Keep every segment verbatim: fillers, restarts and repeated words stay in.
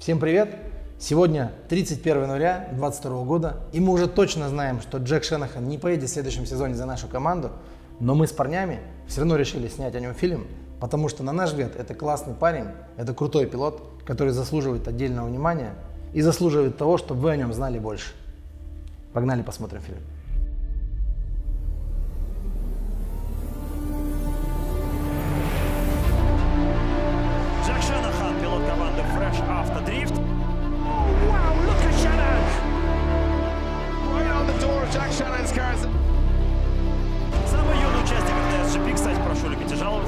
Всем привет! Сегодня тридцать первое января две тысячи двадцать второго года, и мы уже точно знаем, что Джек Шенахан не поедет в следующем сезоне за нашу команду, но мы с парнями все равно решили снять о нем фильм, потому что, на наш взгляд, это классный парень, это крутой пилот, который заслуживает отдельного внимания и заслуживает того, чтобы вы о нем знали больше. Погнали посмотрим фильм. Джек Шенахан, пилот команды Fresh Автодрифт. Oh, wow, look at Shanahan! Right on the door of Jack Shanahan's cars. Самый юный участник эр тэ эс джи пи, кстати, прошу любить и жаловать.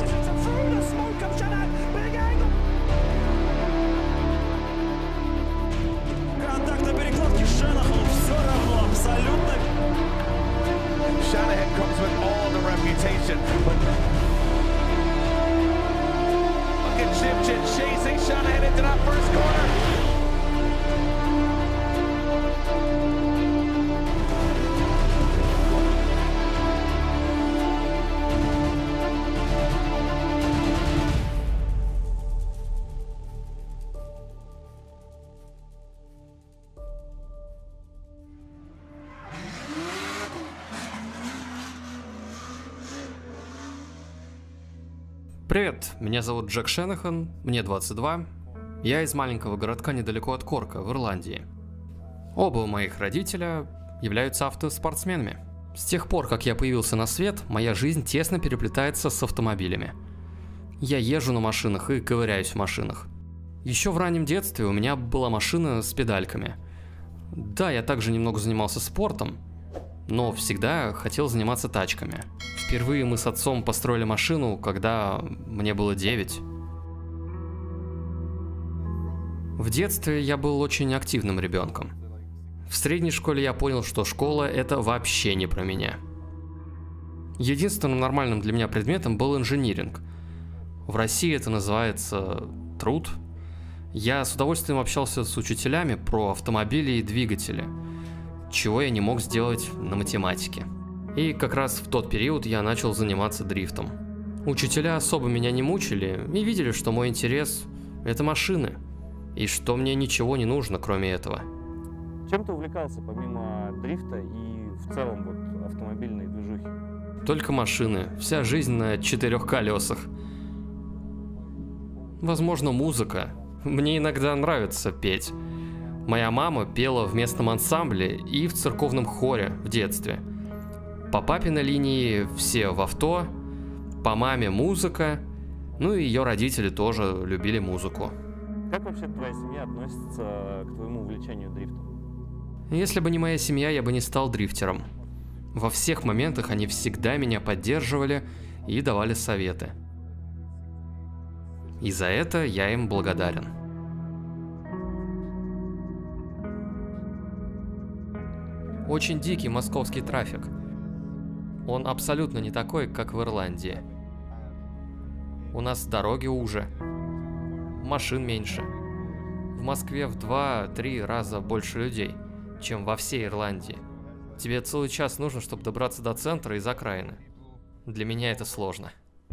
Контакт на перекладке Шенахану все равно, абсолютно. Shanahan comes with all the reputation, but look at Jim Jim chasing Shanahan into that first corner. Привет, меня зовут Джек Шенахан, мне двадцать два. Я из маленького городка недалеко от Корка, в Ирландии. Оба моих родителя являются автоспортсменами. С тех пор, как я появился на свет, моя жизнь тесно переплетается с автомобилями. Я езжу на машинах и ковыряюсь в машинах. Еще в раннем детстве у меня была машина с педальками. Да, я также немного занимался спортом, но всегда хотел заниматься тачками. Впервые мы с отцом построили машину, когда мне было девять. В детстве я был очень активным ребенком. В средней школе я понял, что школа — это вообще не про меня. Единственным нормальным для меня предметом был инжиниринг. В России это называется труд. Я с удовольствием общался с учителями про автомобили и двигатели, чего я не мог сделать на математике. И как раз в тот период я начал заниматься дрифтом. Учителя особо меня не мучили и видели, что мой интерес — это машины, и что мне ничего не нужно, кроме этого. Чем ты увлекался помимо дрифта и в целом вот автомобильной движухи? Только машины, вся жизнь на четырех колесах. Возможно, музыка. Мне иногда нравится петь. Моя мама пела в местном ансамбле и в церковном хоре в детстве. По папиной линии все в авто, по маме музыка, ну и ее родители тоже любили музыку. Как вообще твоя семья относится к твоему увлечению дрифтом? Если бы не моя семья, я бы не стал дрифтером. Во всех моментах они всегда меня поддерживали и давали советы. И за это я им благодарен. Очень дикий московский трафик. Он абсолютно не такой, как в Ирландии. У нас дороги уже, машин меньше. В Москве в два-три раза больше людей, чем во всей Ирландии. Тебе целый час нужно, чтобы добраться до центра из окраины. Для меня это сложно.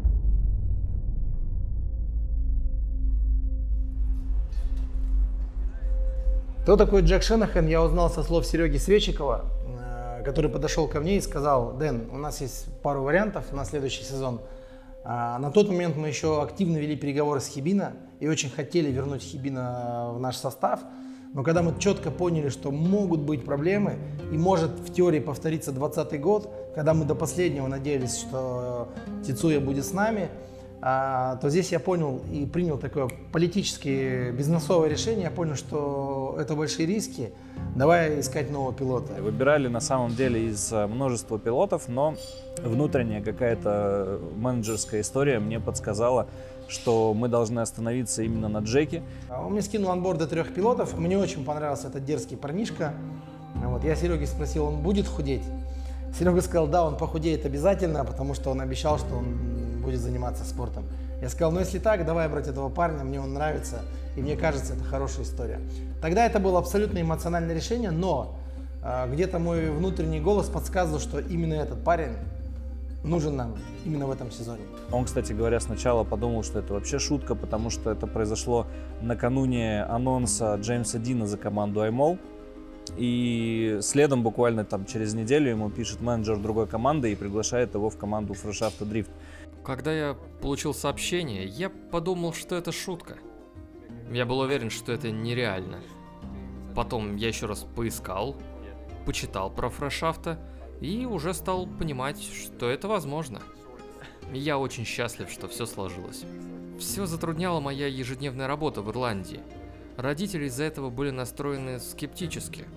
Кто такой Джек Шенахан, я узнал со слов Сереги Свечикова, который подошел ко мне и сказал: Дэн, у нас есть пару вариантов на следующий сезон. А, на тот момент мы еще активно вели переговоры с Хибино и очень хотели вернуть Хибино в наш состав. Но когда мы четко поняли, что могут быть проблемы и может в теории повториться двадцатый год, когда мы до последнего надеялись, что Тицуя будет с нами, а, то здесь я понял и принял такое политически бизнесовое решение. Я понял, что это большие риски. Давай искать нового пилота. Выбирали на самом деле из множества пилотов, но внутренняя какая-то менеджерская история мне подсказала, что мы должны остановиться именно на Джеке. Он мне скинул анборды трех пилотов. Мне очень понравился этот дерзкий парнишка. Вот. Я Сереге спросил, он будет худеть? Серега сказал, да, он похудеет обязательно, потому что он обещал, что он будет заниматься спортом. Я сказал, ну если так, давай брать этого парня, мне он нравится, и мне кажется, это хорошая история. Тогда это было абсолютно эмоциональное решение, но э, где-то мой внутренний голос подсказывал, что именно этот парень нужен нам именно в этом сезоне. Он, кстати говоря, сначала подумал, что это вообще шутка, потому что это произошло накануне анонса Джеймса Дина за команду iMall. И следом буквально там через неделю ему пишет менеджер другой команды и приглашает его в команду Fresh Auto Drift. Когда я получил сообщение, я подумал, что это шутка. Я был уверен, что это нереально. Потом я еще раз поискал, почитал про Fresh Auto и уже стал понимать, что это возможно. Я очень счастлив, что все сложилось. Все затрудняла моя ежедневная работа в Ирландии. Родители из-за этого были настроены скептически.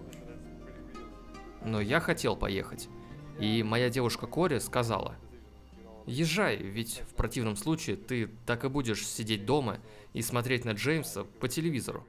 Но я хотел поехать. И моя девушка Кори сказала: езжай, ведь в противном случае ты так и будешь сидеть дома и смотреть на Джеймса по телевизору.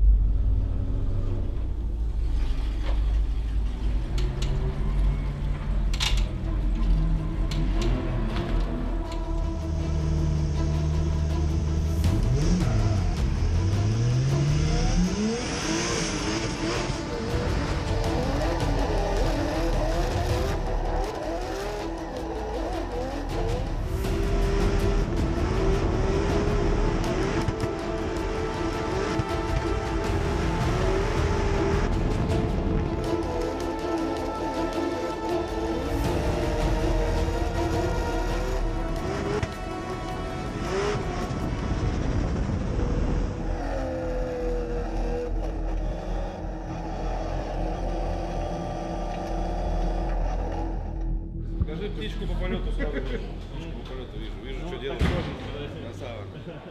Скажи птичку по полету сразу. Птичку по полету вижу. Вижу, что делаешь. Красава.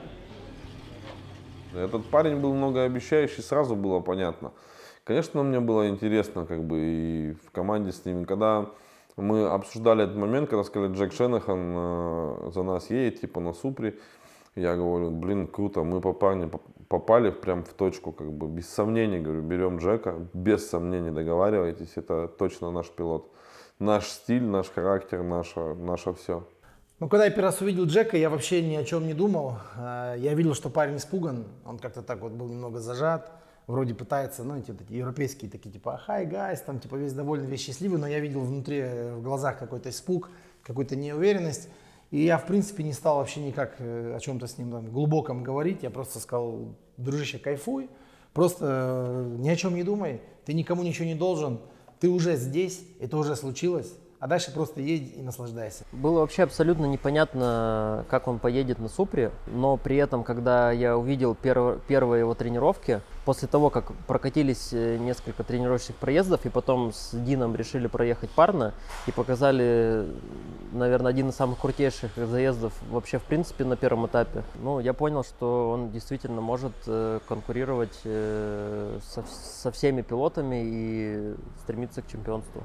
Этот парень был многообещающий, сразу было понятно. Конечно, мне было интересно, как бы, и в команде с ними. Когда мы обсуждали этот момент, когда сказали, Джек Шенахан э, за нас едет, типа на Супре, я говорю, блин, круто, мы попали, попали прям в точку, как бы, без сомнений, говорю, берем Джека, без сомнений, договаривайтесь, это точно наш пилот. Наш стиль, наш характер, наше, наше все. Ну, когда я первый раз увидел Джека, я вообще ни о чем не думал. Я видел, что парень испуган, он как-то так вот был немного зажат, вроде пытается, ну, эти, эти европейские такие, типа, hi guys, там, типа, весь довольный, весь счастливый, но я видел внутри, в глазах какой-то испуг, какую-то неуверенность. И я, в принципе, не стал вообще никак о чем-то с ним там глубоком говорить, я просто сказал, дружище, кайфуй, просто ни о чем не думай, ты никому ничего не должен. Ты уже здесь, это уже случилось, а дальше просто едь и наслаждайся. Было вообще абсолютно непонятно, как он поедет на Супре, но при этом, когда я увидел перв, первые его тренировки, после того, как прокатились несколько тренировочных проездов, и потом с Дином решили проехать парно, и показали, наверное, один из самых крутейших заездов вообще в принципе на первом этапе, ну, я понял, что он действительно может конкурировать со, со всеми пилотами и стремиться к чемпионству.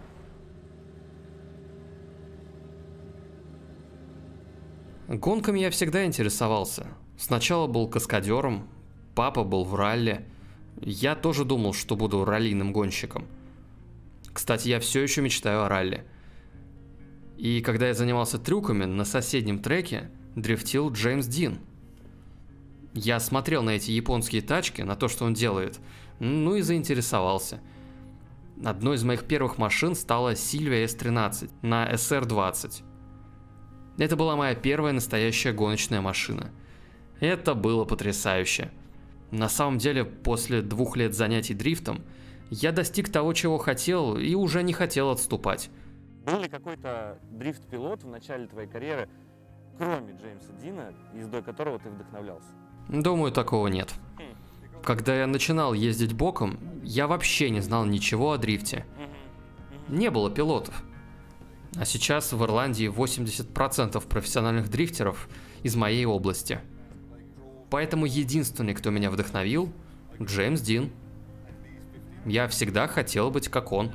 Гонками я всегда интересовался. Сначала был каскадером, папа был в ралли. Я тоже думал, что буду раллийным гонщиком. Кстати, я все еще мечтаю о ралли. И когда я занимался трюками, на соседнем треке дрифтил Джеймс Дин. Я смотрел на эти японские тачки, на то, что он делает, ну и заинтересовался. Одной из моих первых машин стала Silvia эс тринадцать на эс эр двадцать. Это была моя первая настоящая гоночная машина. Это было потрясающе. На самом деле, после двух лет занятий дрифтом, я достиг того, чего хотел, и уже не хотел отступать. Был ли какой-то дрифт-пилот в начале твоей карьеры, кроме Джеймса Дина, ездой которого ты вдохновлялся? Думаю, такого нет. Когда я начинал ездить боком, я вообще не знал ничего о дрифте. Не было пилотов. А сейчас в Ирландии восемьдесят процентов профессиональных дрифтеров из моей области. Поэтому единственный, кто меня вдохновил, Джеймс Дин. Я всегда хотел быть как он.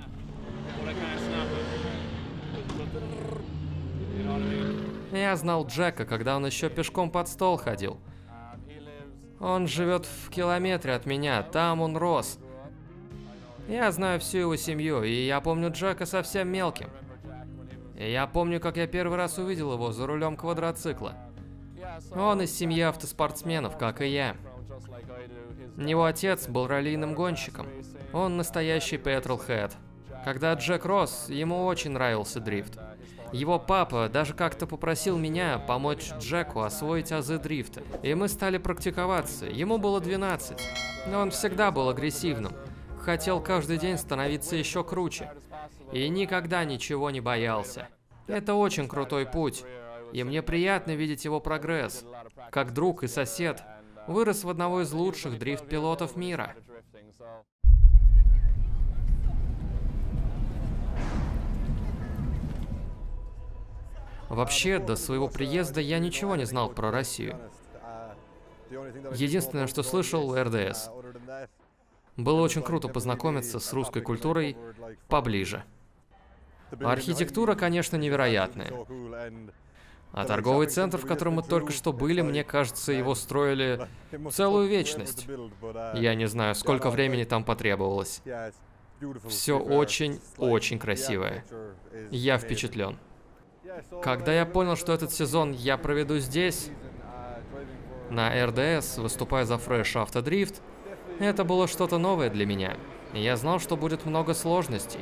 Я знал Джека, когда он еще пешком под стол ходил. Он живет в километре от меня, там он рос. Я знаю всю его семью, и я помню Джека совсем мелким. И я помню, как я первый раз увидел его за рулем квадроцикла. Он из семьи автоспортсменов, как и я. Его отец был раллийным гонщиком. Он настоящий петролхед. Когда Джек рос, ему очень нравился дрифт. Его папа даже как-то попросил меня помочь Джеку освоить азы дрифта. И мы стали практиковаться. Ему было двенадцать. Но он всегда был агрессивным. Хотел каждый день становиться еще круче. И никогда ничего не боялся. Это очень крутой путь. И мне приятно видеть его прогресс. Как друг и сосед, вырос в одного из лучших дрифт-пилотов мира. Вообще, до своего приезда я ничего не знал про Россию. Единственное, что слышал, эр дэ эс. Было очень круто познакомиться с русской культурой поближе. Архитектура, конечно, невероятная. А торговый центр, в котором мы только что были, мне кажется, его строили целую вечность. Я не знаю, сколько времени там потребовалось. Все очень-очень красивое. Я впечатлен. Когда я понял, что этот сезон я проведу здесь, на эр дэ эс, выступая за Fresh Auto Drift, это было что-то новое для меня. И я знал, что будет много сложностей.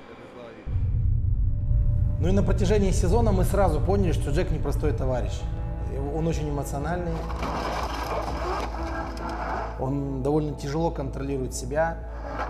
Ну и на протяжении сезона мы сразу поняли, что Джек непростой товарищ. Он очень эмоциональный. Он довольно тяжело контролирует себя.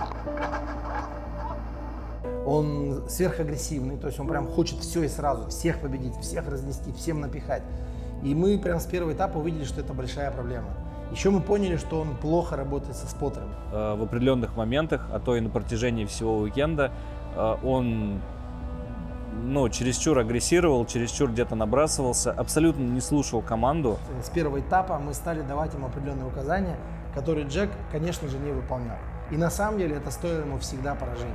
Он сверхагрессивный, то есть он прям хочет все и сразу, всех победить, всех разнести, всем напихать. И мы прям с первого этапа увидели, что это большая проблема. Еще мы поняли, что он плохо работает со споттером. В определенных моментах, а то и на протяжении всего уикенда, он ну, чересчур агрессировал, чересчур где-то набрасывался, абсолютно не слушал команду. С первого этапа мы стали давать ему определенные указания, которые Джек, конечно же, не выполнял. И на самом деле это стоило ему всегда поражения.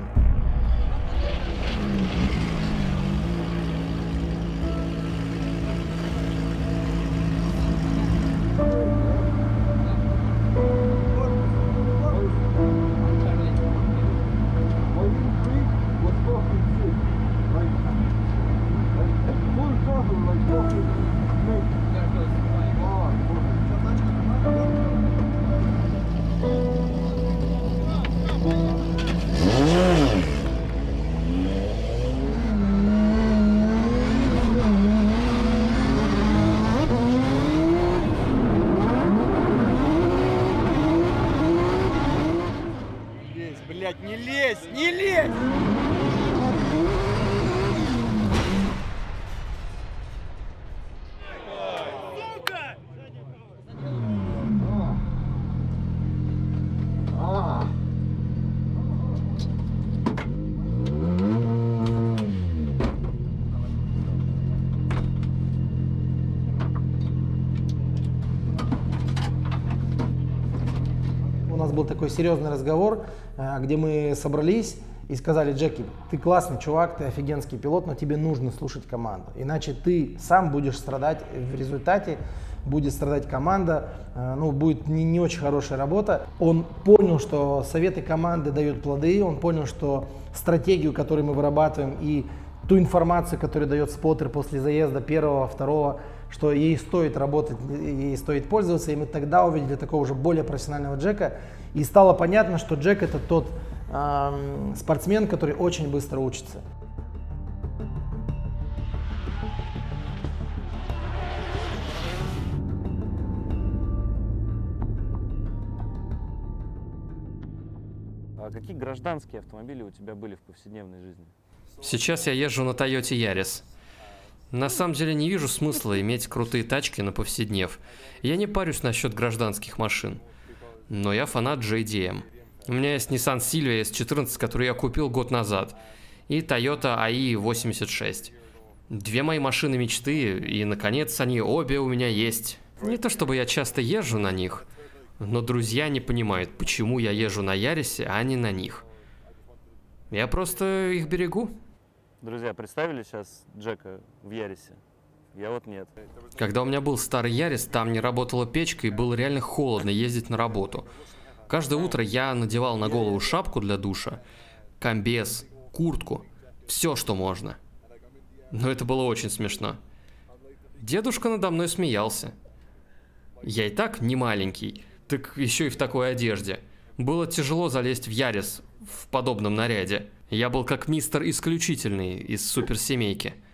Не лезь! Не лезь! У нас был такой серьезный разговор, где мы собрались и сказали: Джеки, ты классный чувак, ты офигенский пилот, но тебе нужно слушать команду. Иначе ты сам будешь страдать в результате, будет страдать команда, ну, будет не, не очень хорошая работа. Он понял, что советы команды дают плоды, он понял, что стратегию, которую мы вырабатываем, и ту информацию, которую дает споттер после заезда первого, второго, что ей стоит работать, ей стоит пользоваться, и мы тогда увидели такого уже более профессионального Джека, и стало понятно, что Джек — это тот эм, спортсмен, который очень быстро учится. А какие гражданские автомобили у тебя были в повседневной жизни? Сейчас я езжу на Toyota Yaris. На самом деле не вижу смысла иметь крутые тачки на повседнев. Я не парюсь насчет гражданских машин. Но я фанат джей ди эм. У меня есть Nissan Silvia эс четырнадцать, который я купил год назад, и Toyota эй и восемьдесят шесть. Две мои машины мечты, и наконец они обе у меня есть. Не то чтобы я часто езжу на них, но друзья не понимают, почему я езжу на Ярисе, а не на них. Я просто их берегу. Друзья, представили сейчас Джека в Ярисе? Я вот нет. Когда у меня был старый Ярис, там не работала печка и было реально холодно ездить на работу. Каждое утро я надевал на голову шапку для душа, комбез, куртку, все, что можно. Но это было очень смешно. Дедушка надо мной смеялся. Я и так не маленький, так еще и в такой одежде. Было тяжело залезть в Ярис в подобном наряде. Я был как мистер Исключительный из суперсемейки.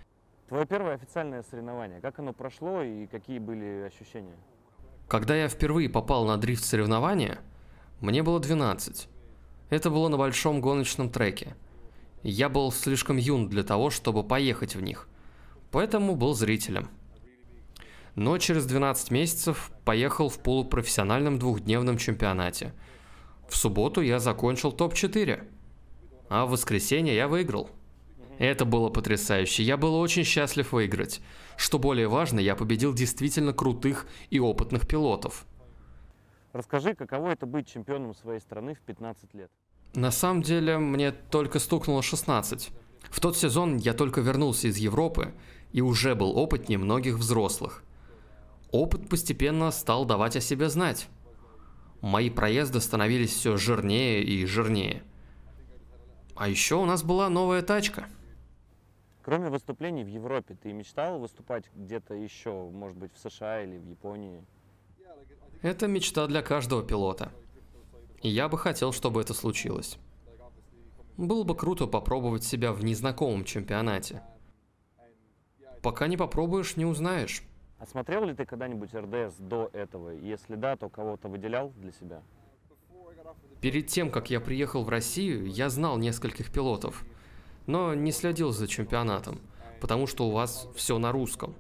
Твое первое официальное соревнование, как оно прошло и какие были ощущения? Когда я впервые попал на дрифт-соревнования, мне было двенадцать. Это было на большом гоночном треке. Я был слишком юн для того, чтобы поехать в них, поэтому был зрителем. Но через двенадцать месяцев поехал в полупрофессиональном двухдневном чемпионате. В субботу я закончил топ четыре, а в воскресенье я выиграл. Это было потрясающе, я был очень счастлив выиграть. Что более важно, я победил действительно крутых и опытных пилотов. Расскажи, каково это быть чемпионом своей страны в пятнадцать лет? На самом деле, мне только стукнуло шестнадцать. В тот сезон я только вернулся из Европы и уже был опытнее многих взрослых. Опыт постепенно стал давать о себе знать. Мои проезды становились все жирнее и жирнее. А еще у нас была новая тачка. Кроме выступлений в Европе, ты мечтал выступать где-то еще, может быть, в США или в Японии? Это мечта для каждого пилота. И я бы хотел, чтобы это случилось. Было бы круто попробовать себя в незнакомом чемпионате. Пока не попробуешь, не узнаешь. А смотрел ли ты когда-нибудь эр дэ эс до этого? Если да, то кого-то выделял для себя? Перед тем, как я приехал в Россию, я знал нескольких пилотов, но не следил за чемпионатом, потому что у вас все на русском.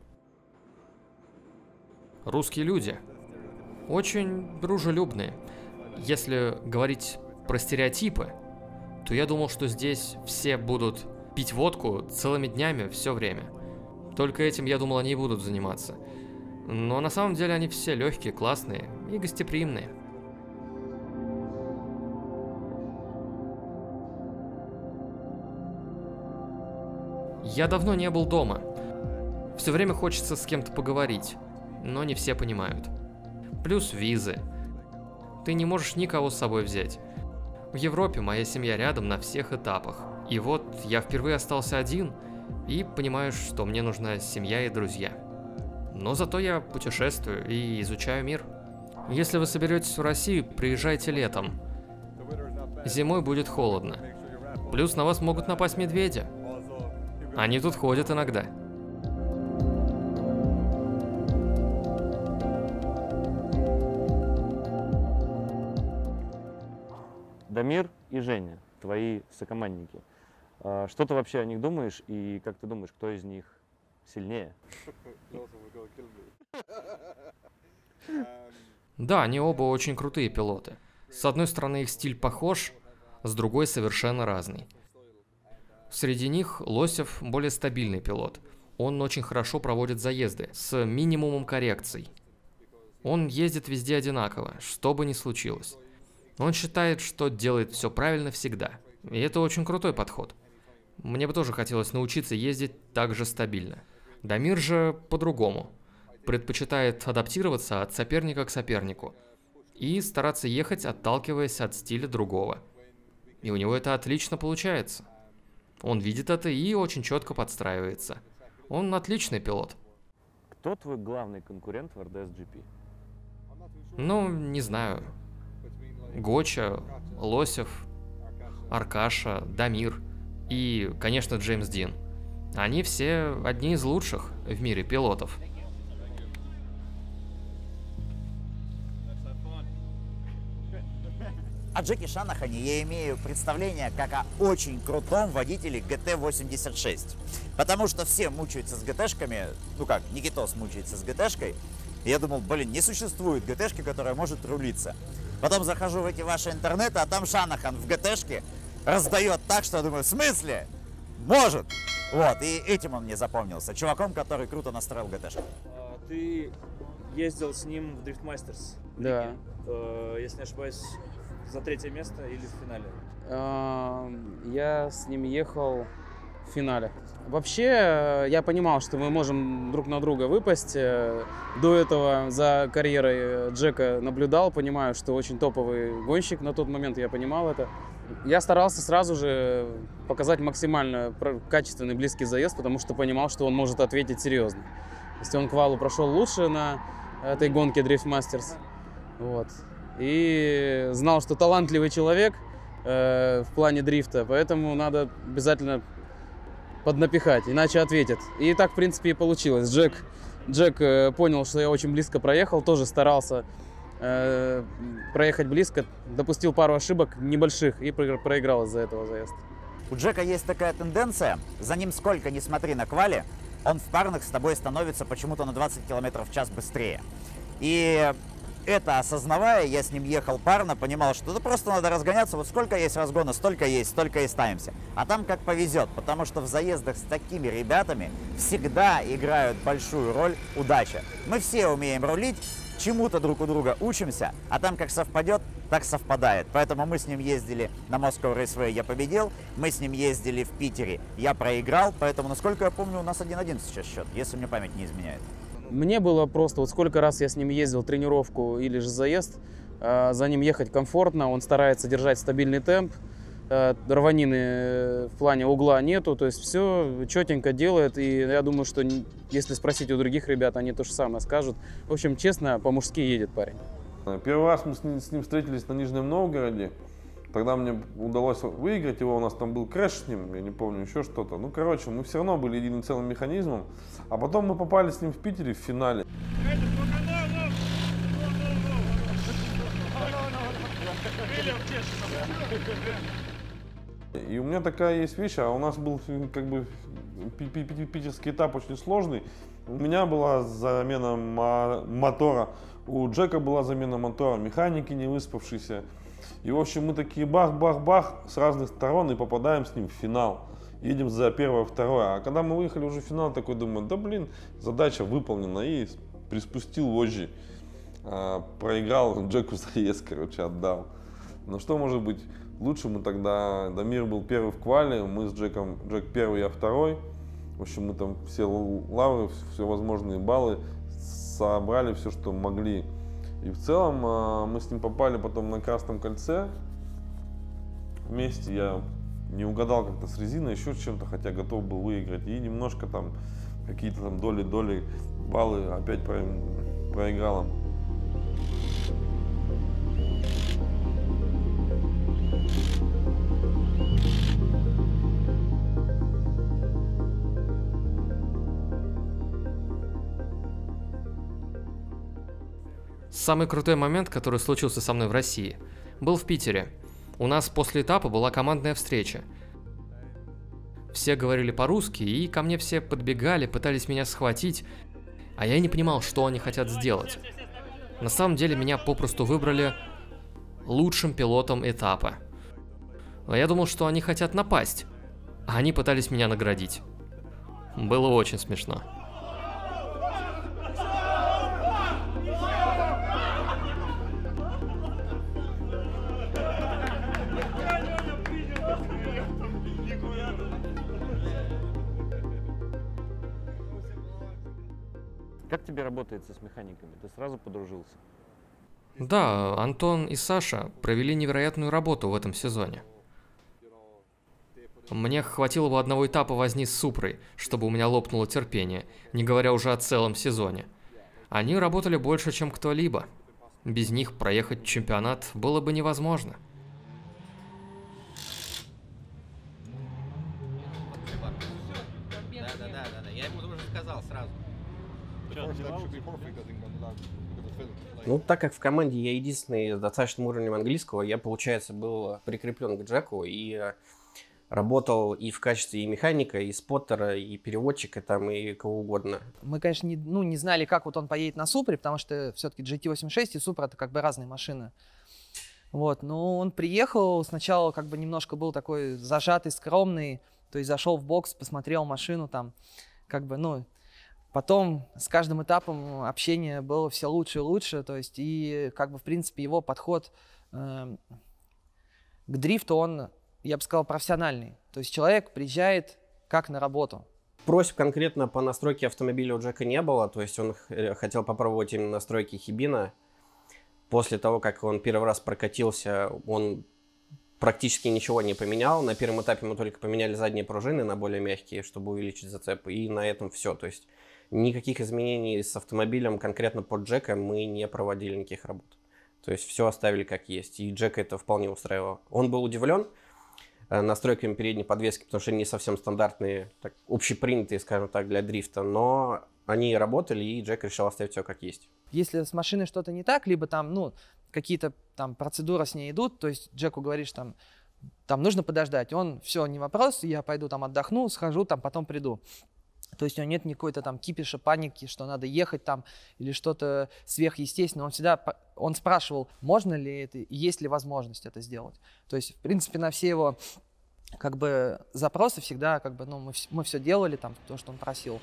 Русские люди очень дружелюбные. Если говорить про стереотипы, то я думал, что здесь все будут пить водку целыми днями все время. Только этим, я думал, они и будут заниматься. Но на самом деле они все легкие, классные и гостеприимные. Я давно не был дома. Все время хочется с кем-то поговорить, но не все понимают. Плюс визы. Ты не можешь никого с собой взять. В Европе моя семья рядом на всех этапах. И вот я впервые остался один и понимаю, что мне нужна семья и друзья. Но зато я путешествую и изучаю мир. Если вы соберетесь в Россию, приезжайте летом. Зимой будет холодно. Плюс на вас могут напасть медведи. Они тут ходят иногда. Дамир и Женя, твои сокомандники. Что ты вообще о них думаешь и как ты думаешь, кто из них сильнее? Да, они оба очень крутые пилоты. С одной стороны, их стиль похож, с другой совершенно разный. Среди них Лосев более стабильный пилот. Он очень хорошо проводит заезды, с минимумом коррекций. Он ездит везде одинаково, что бы ни случилось. Он считает, что делает все правильно всегда. И это очень крутой подход. Мне бы тоже хотелось научиться ездить так же стабильно. Дамир же по-другому. Предпочитает адаптироваться от соперника к сопернику и стараться ехать, отталкиваясь от стиля другого. И у него это отлично получается. Он видит это и очень четко подстраивается. Он отличный пилот. Кто твой главный конкурент в эр дэ эс джи пи? Ну, не знаю. Гоча, Лосев, Аркаша, Дамир и, конечно, Джеймс Дин. Они все одни из лучших в мире пилотов. О Джеки Шанахане я имею представление как о очень крутом водителе джи ти восемьдесят шесть. Потому что все мучаются с ГТшками, ну как, Никитос мучается с ГТшкой. И я думал, блин, не существует ГТшки, которая может рулиться. Потом захожу в эти ваши интернеты, а там Шанахан в ГТшке раздает так, что я думаю, в смысле? Может! Вот, и этим он мне запомнился. Чуваком, который круто настроил ГТшку. А, ты ездил с ним в Drift Masters? Да. Э, если не ошибаюсь, за третье место или в финале? Э, я с ним ехал в финале. Вообще, я понимал, что мы можем друг на друга выпасть. До этого за карьерой Джека наблюдал, понимаю, что очень топовый гонщик. На тот момент я понимал это. Я старался сразу же показать максимально качественный близкий заезд, потому что понимал, что он может ответить серьезно. Если он к валу прошел лучше на этой гонке Drift Masters. Вот. И знал, что талантливый человек э, в плане дрифта, поэтому надо обязательно поднапихать, иначе ответят. И так, в принципе, и получилось. Джек, Джек э, понял, что я очень близко проехал, тоже старался э, проехать близко, допустил пару ошибок небольших и проиграл из-за этого заезд. У Джека есть такая тенденция, за ним сколько ни смотри на квале, он в парных с тобой становится почему-то на двадцать километров в час быстрее. И это осознавая, я с ним ехал парно, понимал, что да просто надо разгоняться, вот сколько есть разгона, столько есть, столько и ставимся. А там как повезет, потому что в заездах с такими ребятами всегда играют большую роль удача. Мы все умеем рулить, чему-то друг у друга учимся, а там как совпадет, так совпадает. Поэтому мы с ним ездили на Moscow Raceway, я победил, мы с ним ездили в Питере, я проиграл, поэтому, насколько я помню, у нас один-один сейчас счет, если мне память не изменяет. Мне было просто, вот сколько раз я с ним ездил, тренировку или же заезд, э, за ним ехать комфортно, он старается держать стабильный темп, э, рванины в плане угла нету, то есть все четенько делает, и я думаю, что если спросить у других ребят, они то же самое скажут. В общем, честно, по-мужски едет парень. Первый раз мы с ним, с ним встретились на Нижнем Новгороде. Тогда мне удалось выиграть его, у нас там был крэш с ним, я не помню, еще что-то. Ну, короче, мы все равно были единым целым механизмом. А потом мы попали с ним в Питере в финале. И у меня такая есть вещь, а у нас был как бы питерский этап очень сложный. У меня была замена мотора, у Джека была замена мотора, механики не выспавшиеся. И, в общем, мы такие бах-бах-бах с разных сторон и попадаем с ним в финал. Едем за первое, второе. А когда мы выехали уже в финал, такой думаю, да блин, задача выполнена. И приспустил вожжи. А, проиграл Джеку заезд, короче, отдал. Но что может быть лучше? Мы тогда, Дамир был первый в квале, мы с Джеком, Джек первый, я второй. В общем, мы там все лавры, все возможные баллы собрали, все, что могли. И в целом мы с ним попали потом на Красном кольце вместе. Я не угадал как-то с резиной, еще с чем-то, хотя готов был выиграть. И немножко там какие-то там доли-доли баллы опять про... проиграл. Самый крутой момент, который случился со мной в России, был в Питере. У нас после этапа была командная встреча. Все говорили по-русски, и ко мне все подбегали, пытались меня схватить, а я не понимал, что они хотят сделать. На самом деле меня попросту выбрали лучшим пилотом этапа. А я думал, что они хотят напасть, а они пытались меня наградить. Было очень смешно. Как тебе работается с механиками? Ты сразу подружился? Да, Антон и Саша провели невероятную работу в этом сезоне. Мне хватило бы одного этапа возни с Супрой, чтобы у меня лопнуло терпение, не говоря уже о целом сезоне. Они работали больше, чем кто-либо. Без них проехать чемпионат было бы невозможно. Да-да-да, я ему уже сказал сразу. Ну, так как в команде я единственный с достаточным уровнем английского, я, получается, был прикреплен к Джеку и работал и в качестве и механика, и споттера, и переводчика, там, и кого угодно. Мы, конечно, не, ну, не знали, как вот он поедет на Супре, потому что все-таки джи ти восемьдесят шесть и Супра — это как бы разные машины. Вот, но он приехал, сначала как бы немножко был такой зажатый, скромный, то есть зашел в бокс, посмотрел машину там, как бы, ну... Потом с каждым этапом общение было все лучше и лучше, то есть и как бы в принципе его подход э, к дрифту, он, я бы сказал, профессиональный. То есть человек приезжает как на работу. Просьб конкретно по настройке автомобиля у Джека не было, то есть он хотел попробовать именно настройки Хибина. После того, как он первый раз прокатился, он практически ничего не поменял. На первом этапе мы только поменяли задние пружины на более мягкие, чтобы увеличить зацеп, и на этом все. То есть никаких изменений с автомобилем конкретно под Джека мы не проводили, никаких работ. То есть все оставили как есть, и Джека это вполне устраивало. Он был удивлен, настройками передней подвески, потому что они не совсем стандартные, так, общепринятые, скажем так, для дрифта, но они работали, и Джек решил оставить все как есть. Если с машиной что-то не так, либо там, ну, какие-то там процедуры с ней идут, то есть Джеку говоришь, там, там нужно подождать, он, все, не вопрос, я пойду там отдохну, схожу, там потом приду. То есть у него нет никакой-то там кипиша, паники, что надо ехать там или что-то сверхъестественное. Он всегда, он спрашивал, можно ли это, есть ли возможность это сделать. То есть, в принципе, на все его как бы запросы всегда, как бы, ну, мы, мы все делали, там, то, что он просил.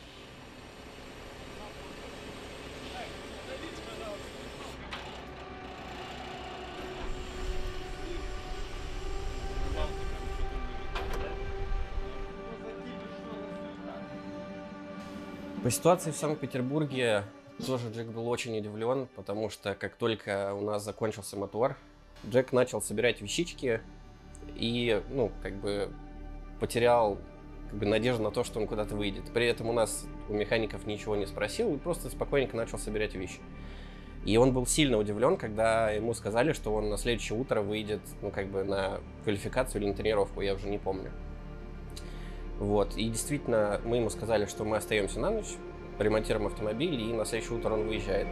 По ситуации в Санкт-Петербурге тоже Джек был очень удивлен, потому что как только у нас закончился мотор, Джек начал собирать вещички и, ну, как бы потерял как бы надежду на то, что он куда-то выйдет. При этом у нас, у механиков, ничего не спросил и просто спокойненько начал собирать вещи. И он был сильно удивлен, когда ему сказали, что он на следующее утро выйдет, ну, как бы на квалификацию или на тренировку, я уже не помню. Вот, и действительно, мы ему сказали, что мы остаемся на ночь, ремонтируем автомобиль, и на следующее утро он выезжает.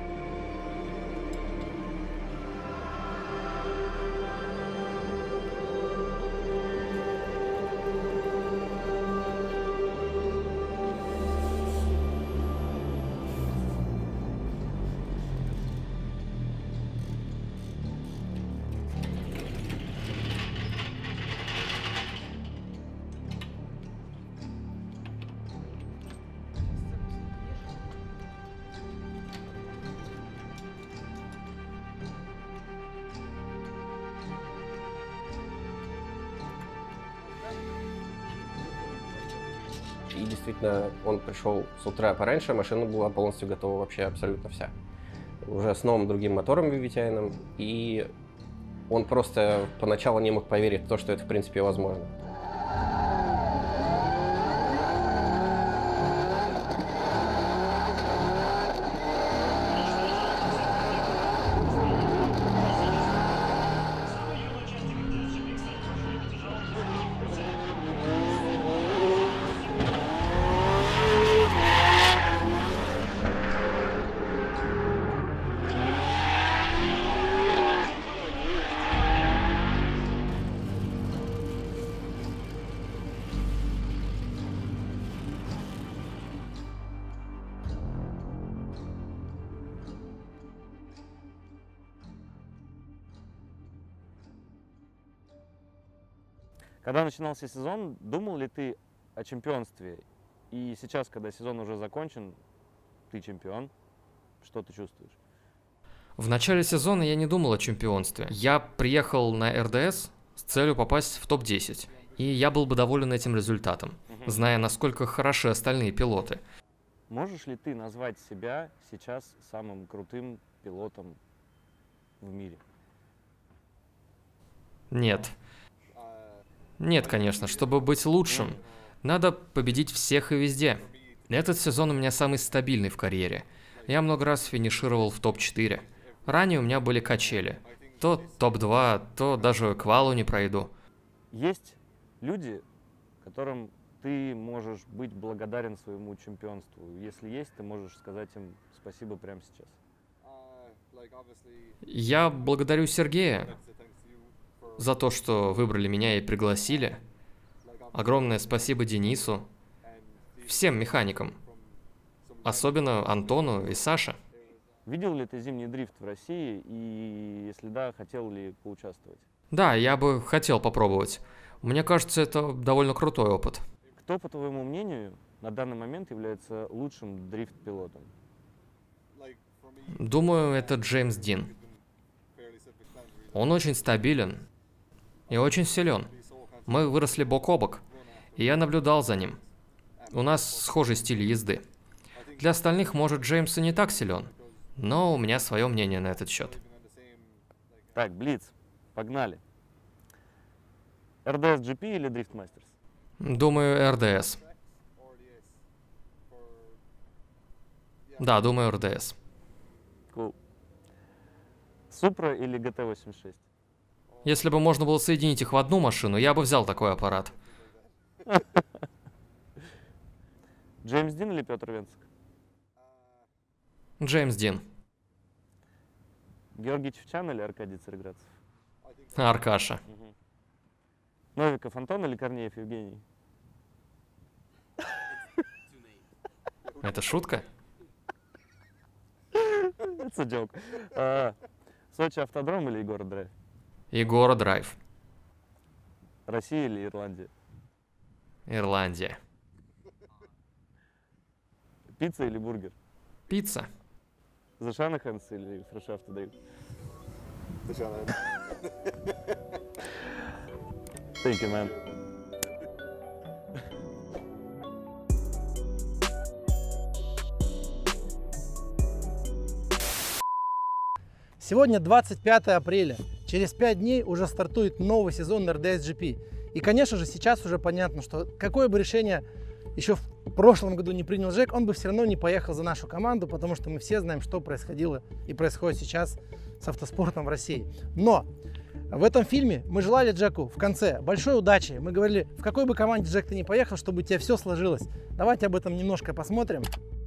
И действительно, он пришел с утра пораньше, машина была полностью готова, вообще абсолютно вся. Уже с новым другим мотором ви ви ти ай, и он просто поначалу не мог поверить в то, что это в принципе возможно. Когда начинался сезон, думал ли ты о чемпионстве? И сейчас, когда сезон уже закончен, ты чемпион, что ты чувствуешь? В начале сезона я не думал о чемпионстве. Я приехал на эр дэ эс с целью попасть в топ десять. И я был бы доволен этим результатом, угу. зная, насколько хороши остальные пилоты. Можешь ли ты назвать себя сейчас самым крутым пилотом в мире? Нет. Нет, конечно, чтобы быть лучшим, надо победить всех и везде. Этот сезон у меня самый стабильный в карьере. Я много раз финишировал в топ четыре. Ранее у меня были качели. То топ два, то даже квалу не пройду. Есть люди, которым ты можешь быть благодарен своему чемпионству. Если есть, ты можешь сказать им спасибо прямо сейчас. Я благодарю Сергея за то, что выбрали меня и пригласили. Огромное спасибо Денису, всем механикам, особенно Антону и Саше. Видел ли ты зимний дрифт в России и, если да, хотел ли поучаствовать? Да, я бы хотел попробовать. Мне кажется, это довольно крутой опыт. Кто, по твоему мнению, на данный момент является лучшим дрифт-пилотом? Думаю, это Джеймс Дин. Он очень стабилен и очень силен. Мы выросли бок о бок, и я наблюдал за ним. У нас схожий стиль езды. Для остальных, может, Джеймс и не так силен, но у меня свое мнение на этот счет. Так, Блиц, погнали. эр дэ эс джи пи или Drift Masters? Думаю, эр дэ эс. Да, думаю, эр дэ эс. Cool. Супра или джи ти восемьдесят шесть? Если бы можно было соединить их в одну машину, я бы взял такой аппарат. Джеймс Дин или Петр Венцик? Джеймс Дин. Георгий Чевчан или Аркадий Цареградцев? Аркаша. Угу. Новиков Антон или Корнеев Евгений? Это шутка? It's a joke. А, Сочи автодром или Егора Драйв? Егора Драйв. Россия или Ирландия? Ирландия. Пицца или бургер? Пицца. The Shanahans или Fresh After Drift? The Shanahans. Thank you, man. Сегодня двадцать пятое апреля. Через пять дней уже стартует новый сезон эр дэ эс джи пи. И, конечно же, сейчас уже понятно, что какое бы решение еще в прошлом году не принял Джек, он бы все равно не поехал за нашу команду, потому что мы все знаем, что происходило и происходит сейчас с автоспортом в России. Но в этом фильме мы желали Джеку в конце большой удачи. Мы говорили, в какой бы команде Джек ты не поехал, чтобы у тебя все сложилось. Давайте об этом немножко посмотрим.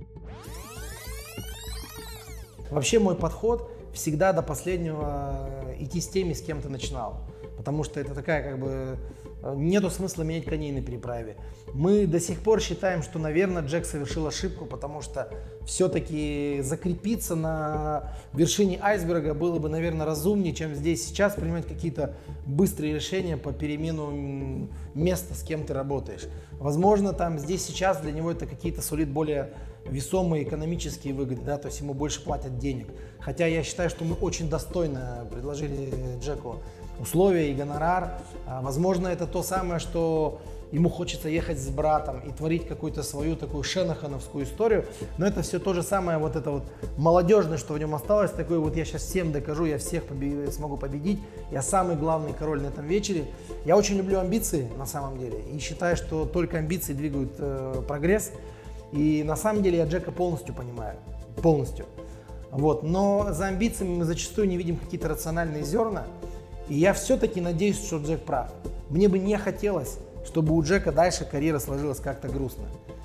Вообще мой подход всегда до последнего идти с теми, с кем ты начинал. Потому что это такая, как бы, нету смысла менять коней на переправе. Мы до сих пор считаем, что, наверное, Джек совершил ошибку, потому что все-таки закрепиться на вершине айсберга было бы, наверное, разумнее, чем здесь сейчас принимать какие-то быстрые решения по перемену места, с кем ты работаешь. Возможно, там здесь сейчас для него это какие-то сулит более весомые экономические выгоды, да, то есть ему больше платят денег. Хотя я считаю, что мы очень достойно предложили Джеку условия и гонорар. Возможно, это то самое, что ему хочется ехать с братом и творить какую-то свою такую шенахановскую историю. Но это все то же самое, вот это вот молодежное, что в нем осталось. Такой вот я сейчас всем докажу, я всех побед... смогу победить. Я самый главный король на этом вечере. Я очень люблю амбиции на самом деле. И считаю, что только амбиции двигают э, прогресс. И на самом деле я Джека полностью понимаю. Полностью. Вот. Но за амбициями мы зачастую не видим какие-то рациональные зерна. И я все-таки надеюсь, что Джек прав. Мне бы не хотелось, чтобы у Джека дальше карьера сложилась как-то грустно.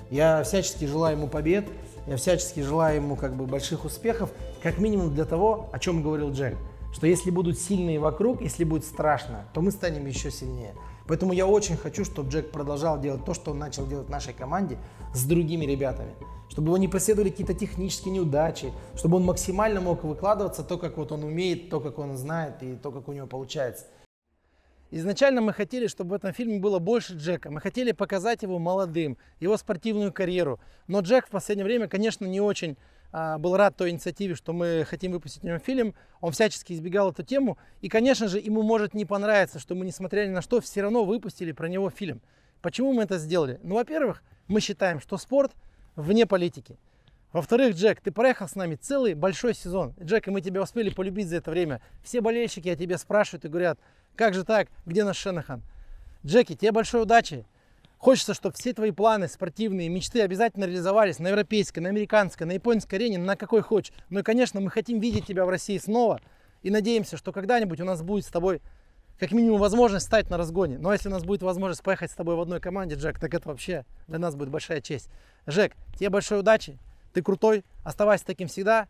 Я всячески желаю ему побед, я всячески желаю ему как бы больших успехов, как минимум для того, о чем говорил Джек, что если будут сильные вокруг, если будет страшно, то мы станем еще сильнее. Поэтому я очень хочу, чтобы Джек продолжал делать то, что он начал делать в нашей команде с другими ребятами. Чтобы его не преследовали какие-то технические неудачи, чтобы он максимально мог выкладываться то, как вот он умеет, то, как он знает и то, как у него получается. Изначально мы хотели, чтобы в этом фильме было больше Джека. Мы хотели показать его молодым, его спортивную карьеру. Но Джек в последнее время, конечно, не очень а, был рад той инициативе, что мы хотим выпустить в нем фильм. Он всячески избегал эту тему. И, конечно же, ему может не понравиться, что мы, несмотря ни на что, все равно выпустили про него фильм. Почему мы это сделали? Ну, во-первых, мы считаем, что спорт вне политики. Во-вторых, Джек, ты проехал с нами целый большой сезон. Джек, и мы тебя успели полюбить за это время. Все болельщики о тебе спрашивают и говорят, как же так, где наш Шенахан? Джеки, тебе большой удачи. Хочется, чтобы все твои планы, спортивные мечты обязательно реализовались на европейской, на американской, на японской арене, на какой хочешь. Ну и, конечно, мы хотим видеть тебя в России снова. И надеемся, что когда-нибудь у нас будет с тобой как минимум возможность стать на разгоне. Но если у нас будет возможность поехать с тобой в одной команде, Джек, так это вообще для нас будет большая честь. Жек, тебе большой удачи. Ты крутой, оставайся таким всегда.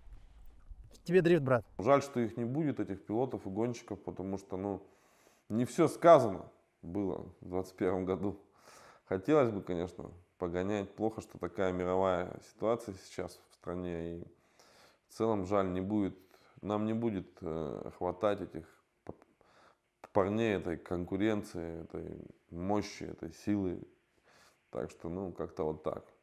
Тебе дрифт, брат. Жаль, что их не будет, этих пилотов и гонщиков, потому что, ну, не все сказано было в двадцать первом году. Хотелось бы, конечно, погонять. Плохо, что такая мировая ситуация сейчас в стране. И в целом жаль, не будет, нам не будет э, хватать этих парней, этой конкуренции, этой мощи, этой силы. Так что, ну, как-то вот так.